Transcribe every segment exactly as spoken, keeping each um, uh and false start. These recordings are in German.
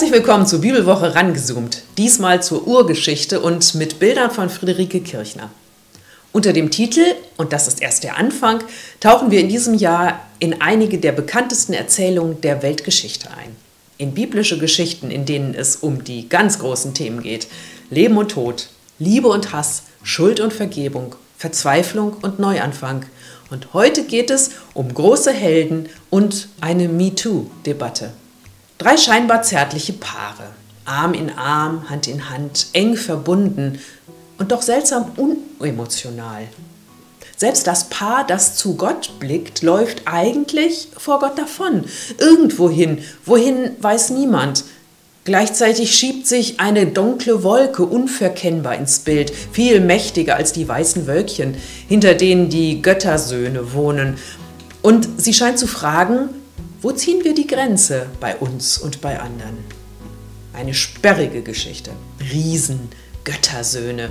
Herzlich willkommen zur Bibelwoche rangezoomt, diesmal zur Urgeschichte und mit Bildern von Friederike Kirchner. Unter dem Titel, und das ist erst der Anfang, tauchen wir in diesem Jahr in einige der bekanntesten Erzählungen der Weltgeschichte ein. In biblische Geschichten, in denen es um die ganz großen Themen geht: Leben und Tod, Liebe und Hass, Schuld und Vergebung, Verzweiflung und Neuanfang. Und heute geht es um große Helden und eine MeToo-Debatte. Drei scheinbar zärtliche Paare, Arm in Arm, Hand in Hand, eng verbunden und doch seltsam unemotional. Selbst das Paar, das zu Gott blickt, läuft eigentlich vor Gott davon. Irgendwohin, wohin weiß niemand. Gleichzeitig schiebt sich eine dunkle Wolke unverkennbar ins Bild, viel mächtiger als die weißen Wölkchen, hinter denen die Göttersöhne wohnen. Und sie scheint zu fragen: Wo ziehen wir die Grenze bei uns und bei anderen? Eine sperrige Geschichte. Riesen, Göttersöhne.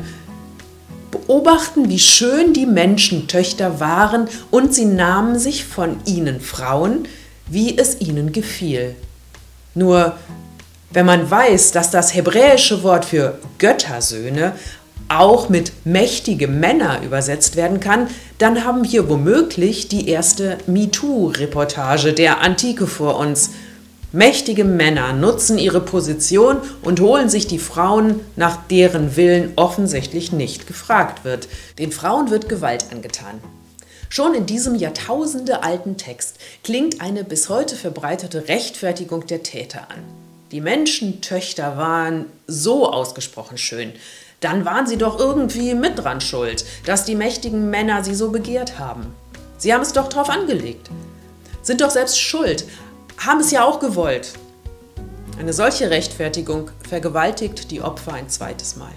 Beobachten, wie schön die Menschentöchter waren, und sie nahmen sich von ihnen Frauen, wie es ihnen gefiel. Nur, wenn man weiß, dass das hebräische Wort für Göttersöhne auch mit mächtige Männer übersetzt werden kann, dann haben wir womöglich die erste MeToo-Reportage der Antike vor uns. Mächtige Männer nutzen ihre Position und holen sich die Frauen, nach deren Willen offensichtlich nicht gefragt wird. Den Frauen wird Gewalt angetan. Schon in diesem jahrtausendealten Text klingt eine bis heute verbreitete Rechtfertigung der Täter an. Die Menschentöchter waren so ausgesprochen schön. Dann waren sie doch irgendwie mit dran schuld, dass die mächtigen Männer sie so begehrt haben. Sie haben es doch drauf angelegt. Sind doch selbst schuld, haben es ja auch gewollt. Eine solche Rechtfertigung vergewaltigt die Opfer ein zweites Mal.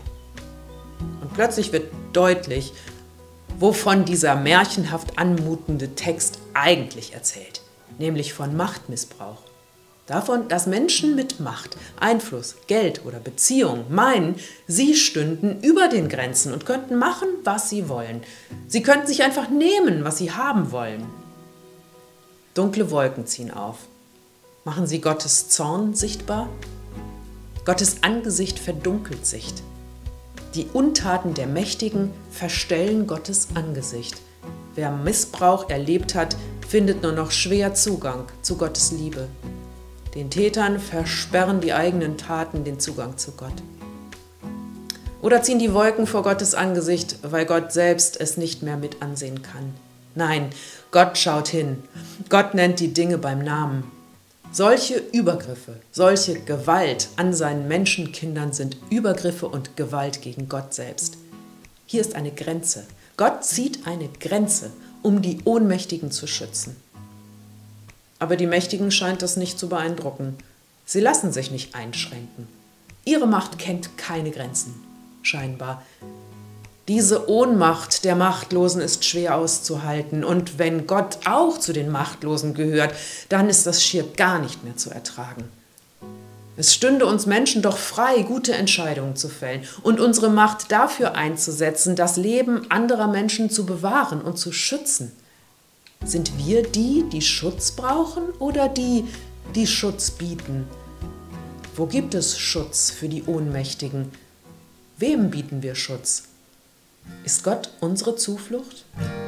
Und plötzlich wird deutlich, wovon dieser märchenhaft anmutende Text eigentlich erzählt, nämlich von Machtmissbrauch. Davon, dass Menschen mit Macht, Einfluss, Geld oder Beziehung meinen, sie stünden über den Grenzen und könnten machen, was sie wollen. Sie könnten sich einfach nehmen, was sie haben wollen. Dunkle Wolken ziehen auf. Machen sie Gottes Zorn sichtbar? Gottes Angesicht verdunkelt sich. Die Untaten der Mächtigen verstellen Gottes Angesicht. Wer Missbrauch erlebt hat, findet nur noch schwer Zugang zu Gottes Liebe. Den Tätern versperren die eigenen Taten den Zugang zu Gott. Oder ziehen die Wolken vor Gottes Angesicht, weil Gott selbst es nicht mehr mit ansehen kann. Nein, Gott schaut hin. Gott nennt die Dinge beim Namen. Solche Übergriffe, solche Gewalt an seinen Menschenkindern sind Übergriffe und Gewalt gegen Gott selbst. Hier ist eine Grenze. Gott zieht eine Grenze, um die Ohnmächtigen zu schützen. Aber die Mächtigen scheint das nicht zu beeindrucken. Sie lassen sich nicht einschränken. Ihre Macht kennt keine Grenzen, scheinbar. Diese Ohnmacht der Machtlosen ist schwer auszuhalten. Und wenn Gott auch zu den Machtlosen gehört, dann ist das schier gar nicht mehr zu ertragen. Es stünde uns Menschen doch frei, gute Entscheidungen zu fällen und unsere Macht dafür einzusetzen, das Leben anderer Menschen zu bewahren und zu schützen. Sind wir die, die Schutz brauchen, oder die, die Schutz bieten? Wo gibt es Schutz für die Ohnmächtigen? Wem bieten wir Schutz? Ist Gott unsere Zuflucht?